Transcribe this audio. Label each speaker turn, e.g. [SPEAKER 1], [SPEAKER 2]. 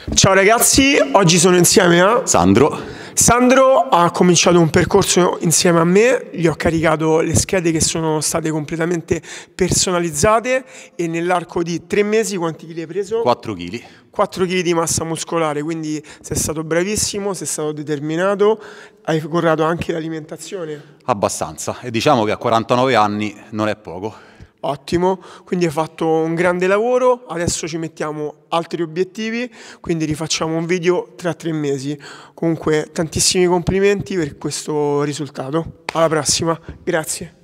[SPEAKER 1] Ciao ragazzi, oggi sono insieme a
[SPEAKER 2] Sandro.
[SPEAKER 1] Sandro. Ha cominciato un percorso insieme a me, gli ho caricato le schede che sono state completamente personalizzate e nell'arco di 3 mesi quanti chili hai preso?
[SPEAKER 2] 4 kg.
[SPEAKER 1] 4 kg di massa muscolare, quindi sei stato bravissimo, sei stato determinato, hai curato anche l'alimentazione.
[SPEAKER 2] Abbastanza. E diciamo che a 49 anni non è poco.
[SPEAKER 1] Ottimo, quindi hai fatto un grande lavoro, adesso ci mettiamo altri obiettivi, quindi rifacciamo un video tra 3 mesi. Comunque tantissimi complimenti per questo risultato. Alla prossima, grazie.